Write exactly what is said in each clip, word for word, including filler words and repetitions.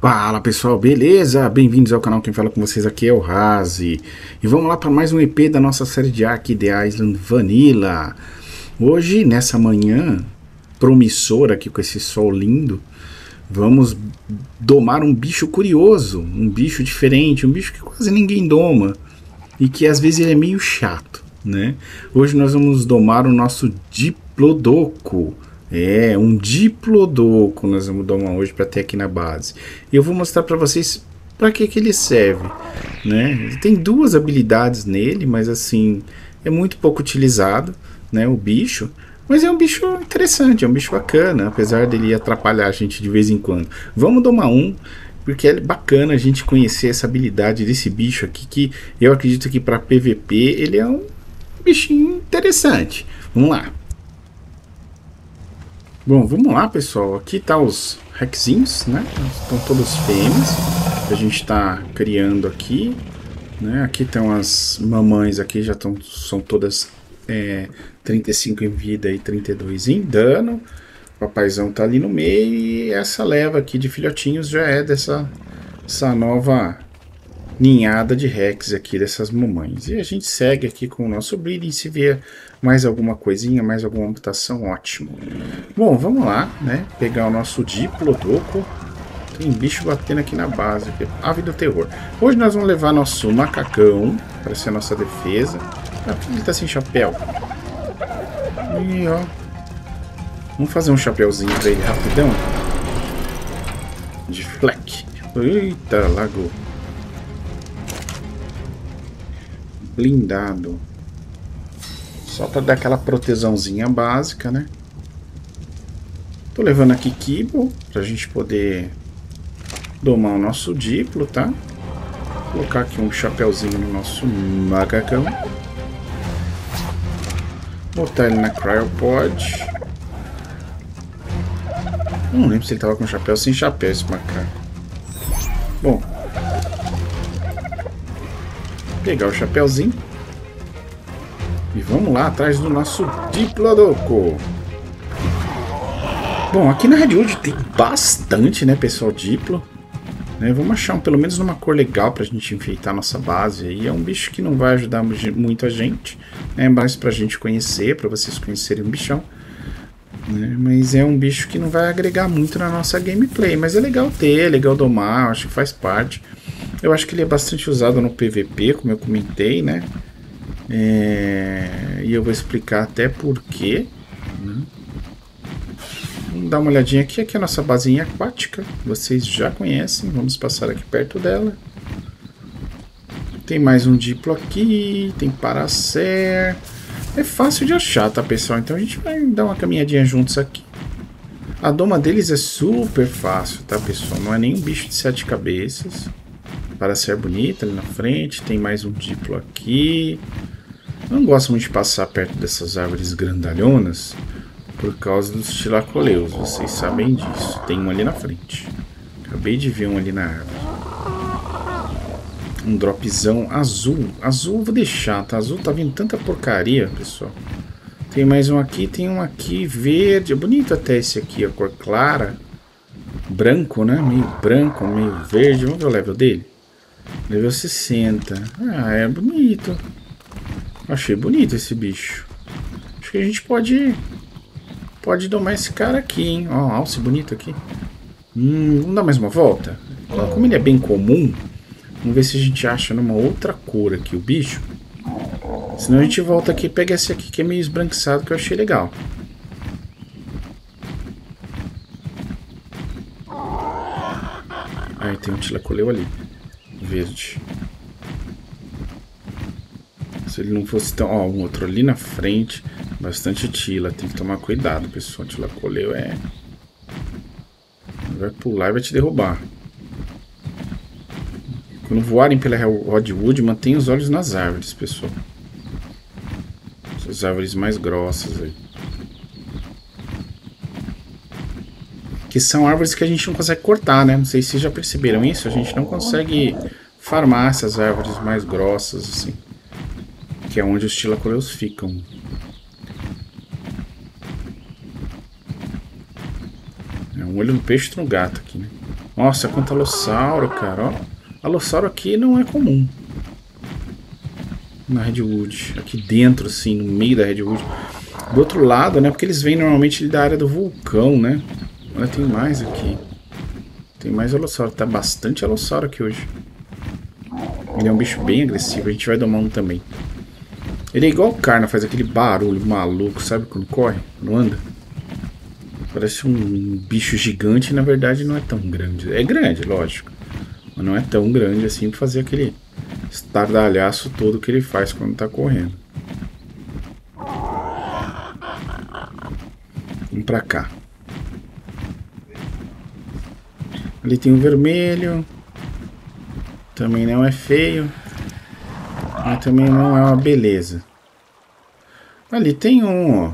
Fala pessoal, beleza? Bem-vindos ao canal, quem fala com vocês aqui é o Razi. E vamos lá para mais um E P da nossa série de Ark The Island Vanilla. Hoje, nessa manhã promissora aqui com esse sol lindo, vamos domar um bicho curioso, um bicho diferente, um bicho que quase ninguém doma e que às vezes ele é meio chato, né? Hoje nós vamos domar o nosso Diplodocus. É, um Diplodocus nós vamos domar hoje para ter aqui na base. E eu vou mostrar para vocês para que que ele serve, né? Ele tem duas habilidades nele, mas assim, é muito pouco utilizado, né, o bicho. Mas é um bicho interessante, é um bicho bacana, apesar dele atrapalhar a gente de vez em quando. Vamos domar um, porque é bacana a gente conhecer essa habilidade desse bicho aqui, que eu acredito que para P V P ele é um bichinho interessante. Vamos lá. Bom, vamos lá pessoal, aqui tá os rexinhos, né, estão todos fêmeas, a gente está criando aqui, né, aqui estão as mamães, aqui já estão, são todas é, trinta e cinco em vida e trinta e dois em dano, o papaizão tá ali no meio e essa leva aqui de filhotinhos já é dessa essa nova ninhada de rex aqui dessas mamães. E a gente segue aqui com o nosso breeding, se vier mais alguma coisinha, mais alguma mutação, ótimo. Bom, vamos lá, né, pegar o nosso Diplodocus. Tem bicho batendo aqui na base, aqui. Ave do terror. Hoje nós vamos levar nosso macacão para ser a nossa defesa. Ah, ele tá sem chapéu. E ó, vamos fazer um chapéuzinho para ele rapidão. De fleck. Eita, lagou. Blindado. Só para dar aquela proteçãozinha básica, né? Tô levando aqui Kibo pra gente poder domar o nosso Diplo, tá? Vou colocar aqui um chapéuzinho no nosso macacão. Botar ele na Cryopod. Não lembro se ele tava com chapéu ou sem chapéu esse macaco. Bom, pegar o chapéuzinho e vamos lá atrás do nosso Diplodocus. Bom, aqui na Redwood tem bastante, né, pessoal, Diplo, né? Vamos achar um, pelo menos uma cor legal pra gente enfeitar a nossa base aí. É um bicho que não vai ajudar muito a gente, é mais pra gente conhecer, pra vocês conhecerem o bichão, né? Mas é um bicho que não vai agregar muito na nossa gameplay, mas é legal ter, é legal domar, acho que faz parte. Eu acho que ele é bastante usado no P V P, como eu comentei, né? É... E eu vou explicar até porquê, né? Vamos dar uma olhadinha aqui. Aqui é a nossa basinha aquática. Vocês já conhecem. Vamos passar aqui perto dela. Tem mais um Diplo aqui. Tem Paracer. É fácil de achar, tá, pessoal? Então a gente vai dar uma caminhadinha juntos aqui. A doma deles é super fácil, tá, pessoal? Não é nem um bicho de sete cabeças. Paracer bonita ali na frente. Tem mais um Diplo aqui. Eu não gosto muito de passar perto dessas árvores grandalhonas por causa dos tilacoleus, vocês sabem disso. Tem um ali na frente. Acabei de ver um ali na árvore. Um dropzão azul. Azul eu vou deixar, tá? Azul tá vindo tanta porcaria, pessoal. Tem mais um aqui, tem um aqui verde. É bonito até esse aqui, a cor clara. Branco, né? Meio branco, meio verde. Vamos ver o level dele. Level sessenta. Ah, é bonito. Achei bonito esse bicho. Acho que a gente pode pode domar esse cara aqui, hein? Ó, alce bonito aqui. Hum, vamos dar mais uma volta? Como ele é bem comum, vamos ver se a gente acha numa outra cor aqui o bicho. Senão a gente volta aqui e pega esse aqui que é meio esbranquiçado, que eu achei legal. Aí tem um tilacoleu ali. Verde. Se ele não fosse tão... Ó, um outro ali na frente. Bastante tila. Tem que tomar cuidado, pessoal. Tilacoleu é... vai pular e vai te derrubar. Quando voarem pela Redwood, mantenha os olhos nas árvores, pessoal. Essas árvores mais grossas aí. Que são árvores que a gente não consegue cortar, né? Não sei se vocês já perceberam isso. A gente não consegue farmar essas árvores mais grossas, assim. Que é onde os tilacoleus ficam. É um olho no peixe e no gato aqui, né? Nossa, quanto alossauro, cara, ó. Alossauro aqui não é comum. Na Redwood. Aqui dentro, assim, no meio da Redwood. Do outro lado, né? Porque eles vêm normalmente da área do vulcão, né? Olha, tem mais aqui. Tem mais alossauro. Tá bastante alossauro aqui hoje. Ele é um bicho bem agressivo. A gente vai domar um também. Ele é igual o Carna, faz aquele barulho maluco, sabe? Quando corre, quando anda. Parece um bicho gigante e na verdade não é tão grande. É grande, lógico. Mas não é tão grande assim pra fazer aquele estardalhaço todo que ele faz quando tá correndo. Vamos pra cá. Ali tem um vermelho. Também não é feio. Mas também não é uma beleza. Ali tem um, ó.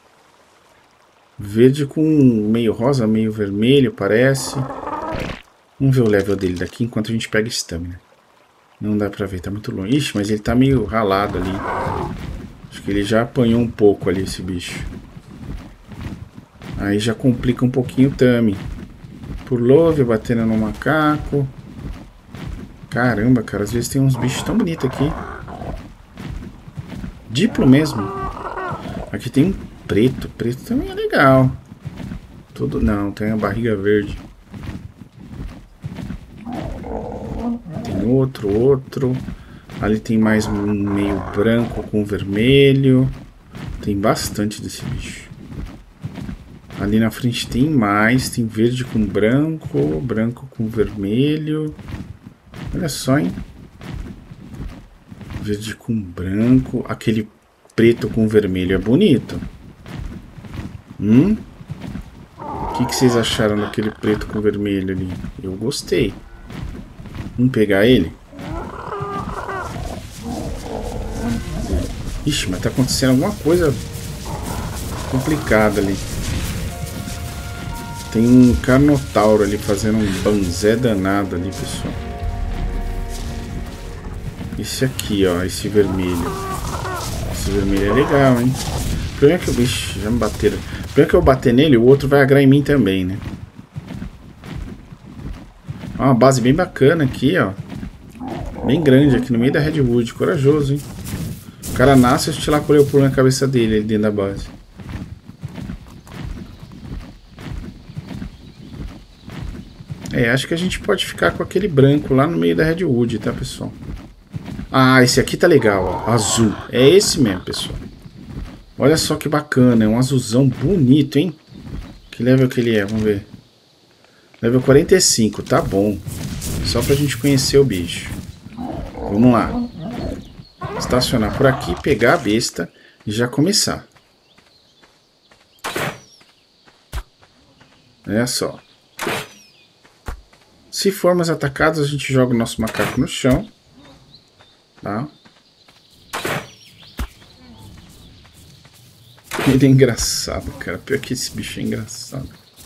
Verde com meio rosa, meio vermelho, parece. Vamos ver o level dele daqui enquanto a gente pega estamina. Não dá pra ver, tá muito longe. Ixi, mas ele tá meio ralado ali. Acho que ele já apanhou um pouco ali, esse bicho. Aí já complica um pouquinho o Tami. Purlove batendo no macaco. Caramba, cara, às vezes tem uns bichos tão bonitos aqui. Diplo mesmo. Aqui tem um preto. Preto também é legal. Tudo não, tem a barriga verde. Tem outro, outro. Ali tem mais um meio branco com vermelho. Tem bastante desse bicho. Ali na frente tem mais. Tem verde com branco. Branco com vermelho. Olha só, hein? Verde com branco. Aquele preto com vermelho é bonito. Hum? O que, que vocês acharam daquele preto com vermelho ali? Eu gostei. Vamos pegar ele? Ixi, mas tá acontecendo alguma coisa complicada ali. Tem um Carnotauro ali fazendo um banzé danado ali, pessoal. Esse aqui, ó, esse vermelho. Esse vermelho é legal, hein? O problema é que o bicho já me bateram. O problema é que eu bater nele, o outro vai agrar em mim também, né? Ó, uma base bem bacana aqui, ó. Bem grande aqui no meio da Redwood. Corajoso, hein? O cara nasce e estilar com o pulo na cabeça dele ali dentro da base. É, acho que a gente pode ficar com aquele branco lá no meio da Redwood, tá, pessoal? Ah, esse aqui tá legal, ó. Azul. É esse mesmo, pessoal. Olha só que bacana. É um azulzão bonito, hein? Que level que ele é? Vamos ver. Level quarenta e cinco. Tá bom. Só pra gente conhecer o bicho. Vamos lá. Estacionar por aqui, pegar a besta e já começar. Olha só. Se formos atacados, a gente joga o nosso macaco no chão. Tá? Ele é engraçado, cara. Pior que esse bicho é engraçado.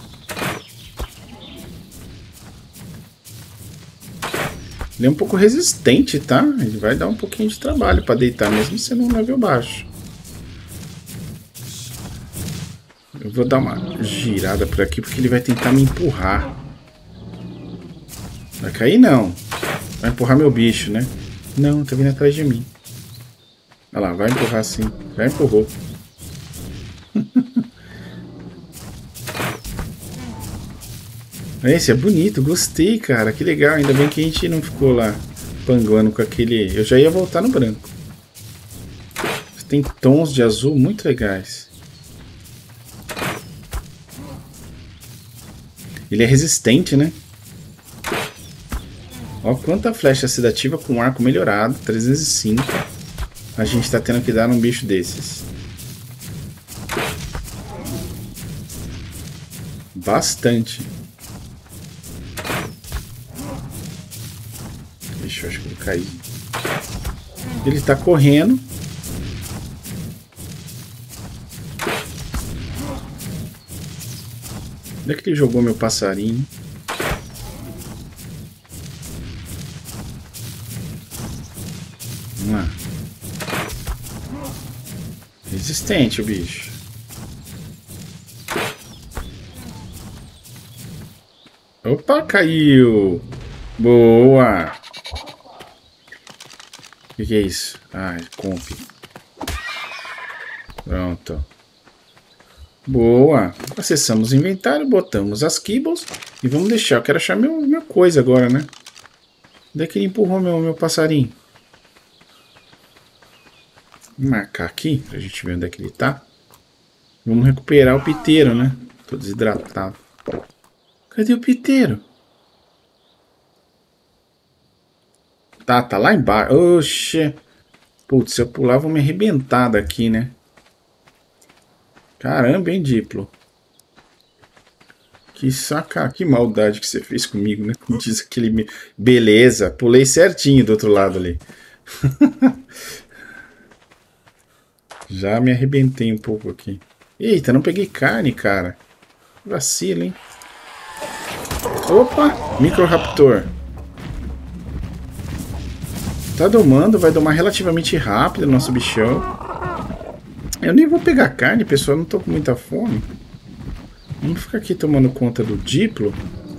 Ele é um pouco resistente, tá? Ele vai dar um pouquinho de trabalho pra deitar, mesmo sendo um level baixo. Eu vou dar uma girada por aqui, porque ele vai tentar me empurrar. Vai cair, não. Vai empurrar meu bicho, né? Não, tá vindo atrás de mim. Olha lá, vai empurrar sim. Já empurrou. Esse é bonito, gostei, cara. Que legal. Ainda bem que a gente não ficou lá panguando com aquele... Eu já ia voltar no branco. Tem tons de azul muito legais. Ele é resistente, né? Ó, quanta flecha sedativa com arco melhorado, trezentos e cinco. A gente tá tendo que dar num bicho desses. Bastante. Deixa eu acho que eu vou cair. Ele tá correndo. Onde é que ele jogou meu passarinho? Vamos lá. Resistente o bicho. Opa, caiu. Boa. O que, que é isso? Ah, comp. Pronto. Boa. Acessamos o inventário, botamos as kibbles e vamos deixar. Eu quero achar meu, minha coisa agora, né? Onde é que ele empurrou meu, meu passarinho? Vou marcar aqui pra gente ver onde é que ele tá. Vamos recuperar o piteiro, né? Tô desidratado. Cadê o piteiro? Tá, tá lá embaixo. Oxe. Putz, se eu pular, vou me arrebentar daqui, né? Caramba, hein, Diplo? Que saca, que maldade que você fez comigo, né? Como diz aquele... Me... Beleza, pulei certinho do outro lado ali. Já me arrebentei um pouco aqui. Eita, não peguei carne, cara. Vacilo, hein? Opa, Microraptor. Tá domando, vai domar relativamente rápido o nosso bichão. Eu nem vou pegar carne, pessoal, não tô com muita fome. Vamos ficar aqui tomando conta do Diplo.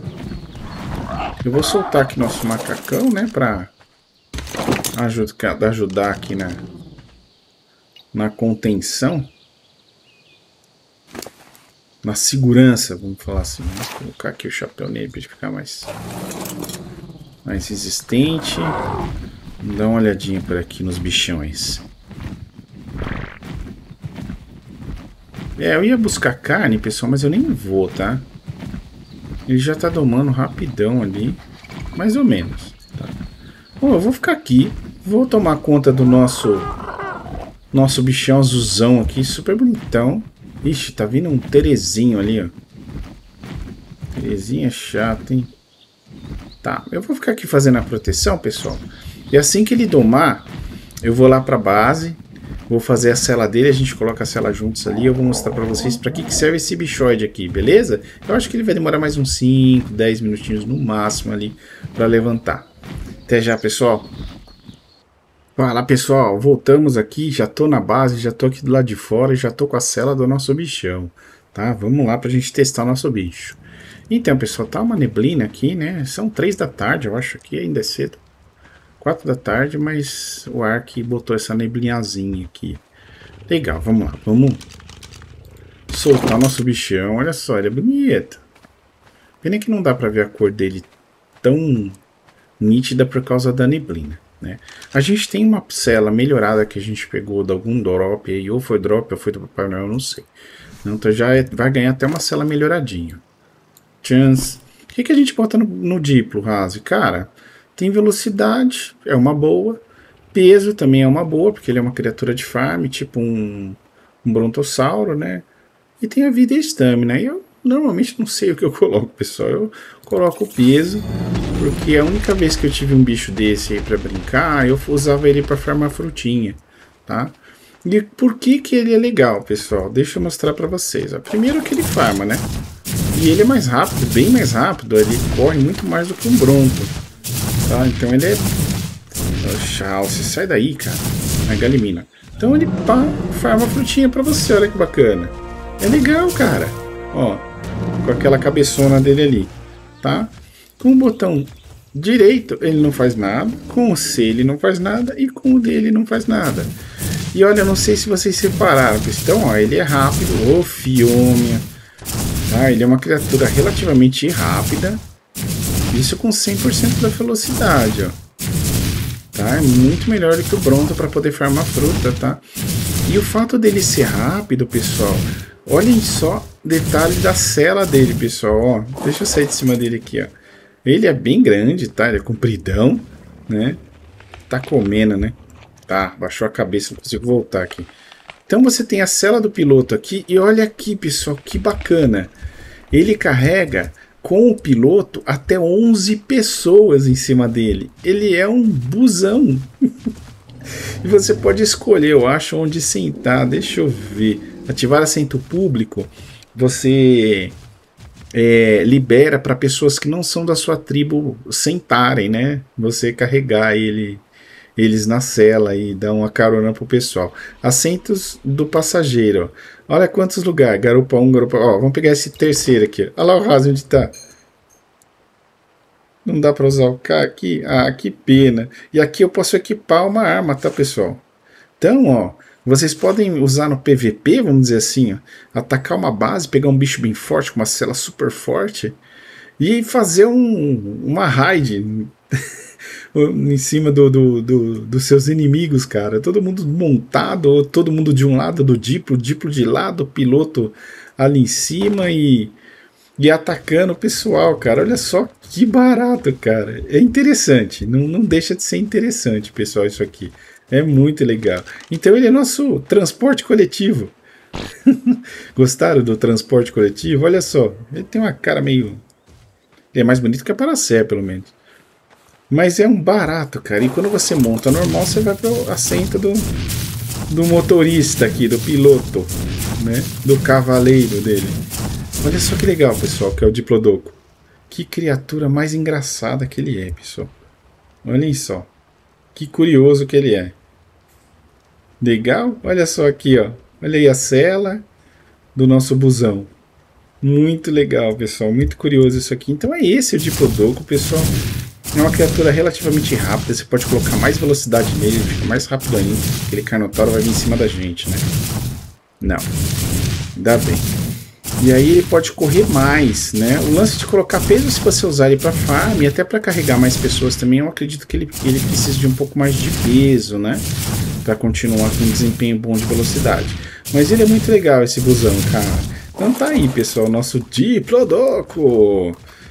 Eu vou soltar aqui nosso macacão, né, pra ajudar, ajudar aqui na, na contenção. Na segurança, vamos falar assim. Vou colocar aqui o chapéu nele pra ele ficar mais, mais resistente. Vamos dar uma olhadinha por aqui nos bichões. É, eu ia buscar carne, pessoal, mas eu nem vou, tá? Ele já tá domando rapidão ali. Mais ou menos. Tá? Bom, eu vou ficar aqui. Vou tomar conta do nosso nosso bichão azulzão aqui, super bonitão. Ixi, tá vindo um Terezinho ali, ó. Terezinha é chato, hein? Tá, eu vou ficar aqui fazendo a proteção, pessoal. E assim que ele domar, eu vou lá pra base. Vou fazer a cela dele, a gente coloca a cela juntos ali. Eu vou mostrar pra vocês pra que, que serve esse bichoide aqui, beleza? Eu acho que ele vai demorar mais uns cinco, dez minutinhos no máximo ali pra levantar. Até já, pessoal. Fala, pessoal, voltamos aqui, já tô na base, já tô aqui do lado de fora e já tô com a cela do nosso bichão, tá? Vamos lá pra gente testar o nosso bicho. Então, pessoal, tá uma neblina aqui, né? São três da tarde, eu acho que ainda é cedo. quatro da tarde, mas o Ark botou essa neblinhazinha aqui. Legal, vamos lá, vamos soltar o nosso bichão. Olha só, ele é bonito. Pena que não dá pra ver a cor dele tão nítida por causa da neblina, né? A gente tem uma cela melhorada que a gente pegou de algum drop aí, ou foi drop ou foi do Papai Noel, eu não sei. Então já é, vai ganhar até uma cela melhoradinha. Chance. O que, que a gente bota no, no Diplo, Razi? Cara, tem velocidade, é uma boa. Peso também é uma boa, porque ele é uma criatura de farm, tipo um, um brontossauro, né? E tem a vida e a estamina. Eu normalmente não sei o que eu coloco, pessoal. Eu coloco o peso, porque a única vez que eu tive um bicho desse aí pra brincar, eu usava ele pra farmar frutinha, tá? E por que que ele é legal, pessoal? Deixa eu mostrar pra vocês. Ó. Primeiro que ele farma, né? E ele é mais rápido, bem mais rápido. Ele corre muito mais do que um bronto. Tá? Então ele é... Oxa, você sai daí, cara. A galimina. Então ele pá, farma frutinha pra você, olha que bacana. É legal, cara. Ó, com aquela cabeçona dele ali, tá? Com o botão direito ele não faz nada, com o C ele não faz nada e com o D ele não faz nada. E olha, eu não sei se vocês separaram, então, ó, ele é rápido, ô fiômia. Tá? Ele é uma criatura relativamente rápida. Isso com cem por cento da velocidade, ó. Tá? É muito melhor do que o Bronto para poder farmar fruta, tá? E o fato dele ser rápido, pessoal, olhem só detalhe da cela dele, pessoal, ó. Deixa eu sair de cima dele aqui, ó. Ele é bem grande, tá? Ele é compridão, né? Tá comendo, né? Tá, baixou a cabeça, não consigo voltar aqui. Então você tem a cela do piloto aqui e olha aqui, pessoal, que bacana. Ele carrega com o piloto até onze pessoas em cima dele. Ele é um busão. E você pode escolher, eu acho, onde sentar. Deixa eu ver. Ativar assento público. Você é, libera para pessoas que não são da sua tribo sentarem, né? Você carregar ele, eles na cela e dar uma carona pro pessoal. Assentos do passageiro. Ó. Olha quantos lugares. Garupa um, garupa... Ó, vamos pegar esse terceiro aqui. Olha lá o Razi onde tá. Não dá para usar o K aqui? Ah, que pena. E aqui eu posso equipar uma arma, tá, pessoal? Então, ó, vocês podem usar no P V P, vamos dizer assim, ó, atacar uma base, pegar um bicho bem forte, com uma cela super forte, e fazer um, uma raid em cima do, do, do, dos seus inimigos, cara. Todo mundo montado, todo mundo de um lado do Diplo, o Diplo de lado, o piloto ali em cima e, e atacando o pessoal, cara. Olha só que barato, cara. É interessante, não, não deixa de ser interessante, pessoal, isso aqui. É muito legal. Então ele é nosso transporte coletivo. Gostaram do transporte coletivo? Olha só, ele tem uma cara meio... Ele é mais bonito que a Paracé, pelo menos. Mas é um barato, cara. E quando você monta normal, você vai para o assento do, do motorista aqui, do piloto, né? Do cavaleiro dele. Olha só que legal, pessoal, que é o Diplodocus. Que criatura mais engraçada que ele é, pessoal. Olhem só. Que curioso que ele é. Legal? Olha só aqui, ó. Olha aí a cela do nosso busão. Muito legal, pessoal. Muito curioso isso aqui. Então é esse o Diplodocus, pessoal. É uma criatura relativamente rápida. Você pode colocar mais velocidade nele, ele fica mais rápido ainda. Aquele Carnotauro vai vir em cima da gente, né? Não. Ainda bem. E aí ele pode correr mais, né? O lance de colocar peso, se você usar ele para farm e até para carregar mais pessoas também, eu acredito que ele, ele precisa de um pouco mais de peso, né? Para continuar com um desempenho bom de velocidade. Mas ele é muito legal, esse busão, cara. Então tá aí, pessoal, nosso Diplodocus.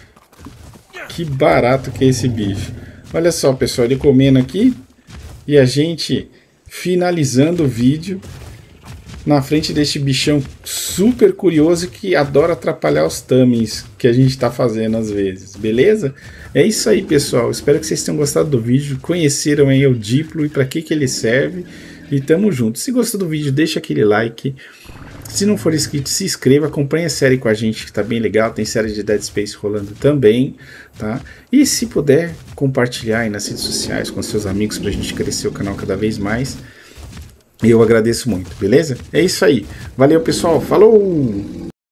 Que barato que é esse bicho. Olha só, pessoal, ele comendo aqui e a gente finalizando o vídeo na frente deste bichão super curioso que adora atrapalhar os thumbs que a gente está fazendo às vezes, beleza? É isso aí, pessoal, espero que vocês tenham gostado do vídeo, conheceram aí o Diplo e para que que ele serve, e tamo junto. Se gostou do vídeo, deixa aquele like, se não for inscrito, se inscreva, acompanhe a série com a gente que tá bem legal, tem série de Dead Space rolando também, tá? E se puder, compartilhar aí nas redes sociais com seus amigos pra gente crescer o canal cada vez mais. Eu agradeço muito, beleza? É isso aí. Valeu, pessoal. Falou!